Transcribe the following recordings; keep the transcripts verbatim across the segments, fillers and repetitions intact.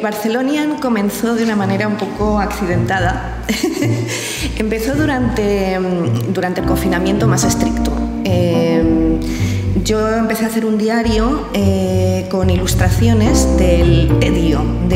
Barcelonian comenzó de una manera un poco accidentada. Empezó durante, durante el confinamiento más estricto. Eh, yo empecé a hacer un diario eh, con ilustraciones del tedio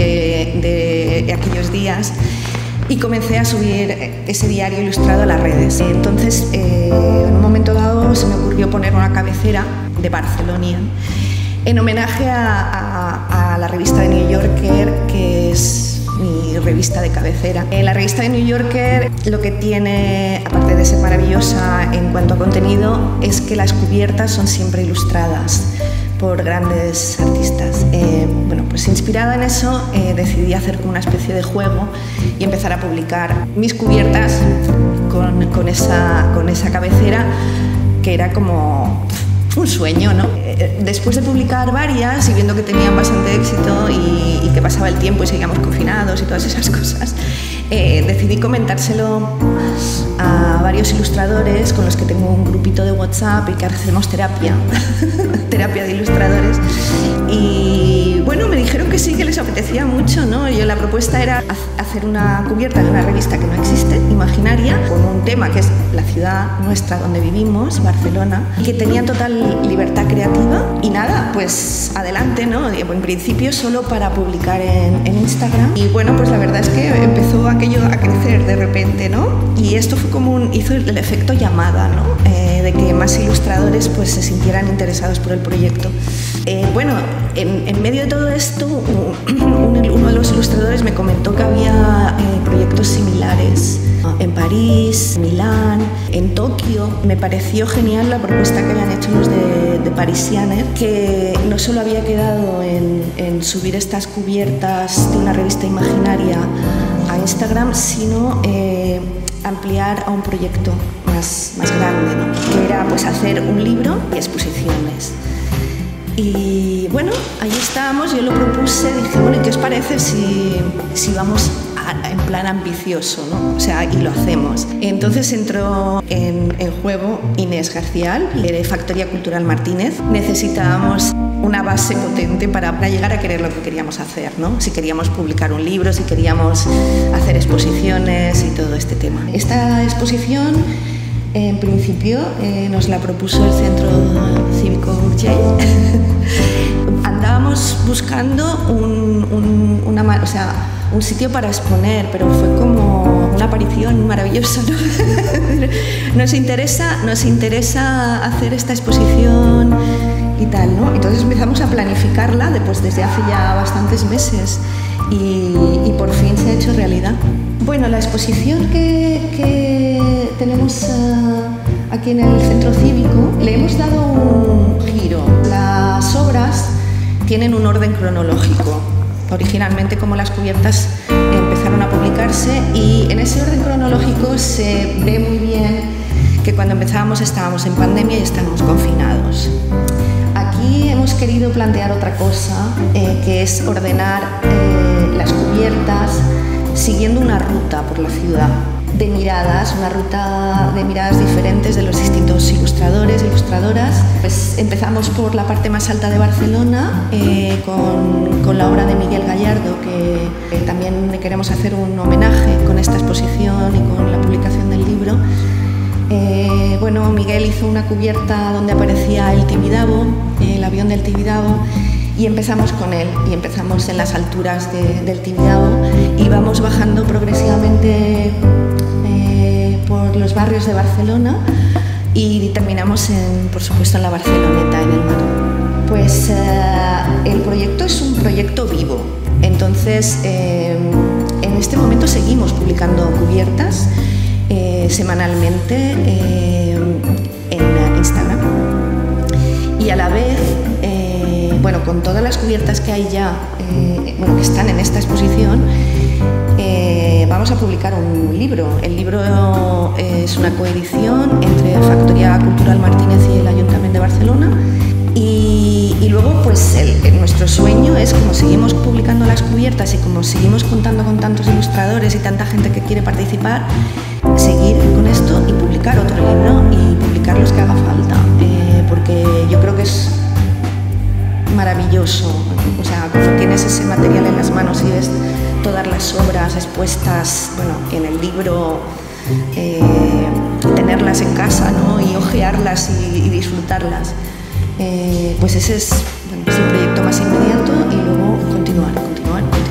de, de aquellos días y comencé a subir ese diario ilustrado a las redes. Entonces, eh, en un momento dado se me ocurrió poner una cabecera de Barcelonian en homenaje a, a, a la revista de New Yorker, que es mi revista de cabecera. En la revista de New Yorker lo que tiene, aparte de ser maravillosa en cuanto a contenido, es que las cubiertas son siempre ilustradas por grandes artistas. Eh, bueno, pues inspirada en eso eh, decidí hacer como una especie de juego y empezar a publicar mis cubiertas con, con, esa, con esa cabecera, que era como un sueño, ¿no? Después de publicar varias y viendo que tenían bastante éxito y, y que pasaba el tiempo y seguíamos confinados y todas esas cosas, eh, decidí comentárselo a varios ilustradores con los que tengo un grupito de WhatsApp y que hacemos terapia, terapia de ilustradores. Y bueno, me dijeron que sí, que les apetecía mucho, ¿no? Yo, la propuesta era hacer una cubierta de una revista que no existe, imaginaria, con un tema que es la ciudad nuestra donde vivimos, Barcelona, y que tenía total libertad creativa. Y nada, pues adelante, ¿no? En principio solo para publicar en, en Instagram. Y bueno, pues la verdad es que empezó aquello a crecer de repente, ¿no? Y esto fue como un, hizo el efecto llamada, ¿no? Eh, de que más ilustradores pues se sintieran interesados por el proyecto. Eh, bueno, en, en medio de todo esto, un, uno de los ilustradores me comentó que había eh, proyectos similares en París, en Milán, en Tokio. Me pareció genial la propuesta que habían hecho los de, de Parisianer, que no solo había quedado en, en subir estas cubiertas de una revista imaginaria a Instagram, sino eh, ampliar a un proyecto más, más grande, ¿no? Que era pues hacer un libro y exposiciones. Y bueno, ahí estábamos, yo lo propuse, dije, bueno, ¿y qué os parece si, si vamos a, en plan ambicioso, ¿no? O sea, y lo hacemos. Entonces entró en, en juego Inés Garcial, de Factoría Cultural Martínez. Necesitábamos una base potente para, para llegar a querer lo que queríamos hacer, ¿no? Si queríamos publicar un libro, si queríamos hacer exposiciones y todo este tema. Esta exposición, en principio, eh, nos la propuso el Centro Cívico Urgell. Andábamos buscando un, un, una, o sea, un sitio para exponer, pero fue como una aparición maravillosa, ¿no? nos, interesa, nos interesa hacer esta exposición y tal, ¿no? Entonces empezamos a planificarla después, desde hace ya bastantes meses y, y por fin se ha hecho realidad. Bueno, la exposición que, que tenemos uh, aquí en el Centro Cívico le hemos dado un giro. Las obras tienen un orden cronológico. Originalmente, como las cubiertas empezaron a publicarse, y en ese orden cronológico se ve muy bien que cuando empezábamos estábamos en pandemia y estábamos confinados. Aquí hemos querido plantear otra cosa, eh, que es ordenar eh, las cubiertas siguiendo una ruta por la ciudad de miradas, una ruta de miradas diferentes de los distintos ilustradores e ilustradoras. Pues empezamos por la parte más alta de Barcelona, eh, con, con la obra de Miguel Gallardo, que eh, también le queremos hacer un homenaje con esta exposición y con la publicación del libro. Eh, bueno, Miguel hizo una cubierta donde aparecía el Tibidabo, el avión del Tibidabo, y empezamos con él, y empezamos en las alturas de, del Tibidabo y vamos bajando progresivamente eh, por los barrios de Barcelona y terminamos, en, por supuesto, en la Barceloneta, en el mar. Pues eh, el proyecto es un proyecto vivo, entonces eh, en este momento seguimos publicando cubiertas eh, semanalmente eh, en Instagram, y a la vez, eh, bueno, con todas las cubiertas que hay ya, eh, bueno, que están en esta exposición, eh, vamos a publicar un libro. El libro es una coedición entre Factoría Cultural Martínez y el Ayuntamiento de Barcelona, y, y luego pues el, el, nuestro sueño es, como seguimos publicando las cubiertas y como seguimos contando con tantos ilustradores y tanta gente que quiere participar, seguir con esto y publicar otro libro y publicar los que haga falta, eh, porque yo creo que es maravilloso. O sea, cuando tienes ese material en las manos y ves todas las obras expuestas, bueno, en el libro, eh, tenerlas en casa, ¿no? Y hojearlas y, y disfrutarlas, eh, pues ese es, bueno, es el proyecto más inmediato, y luego continuar, continuar.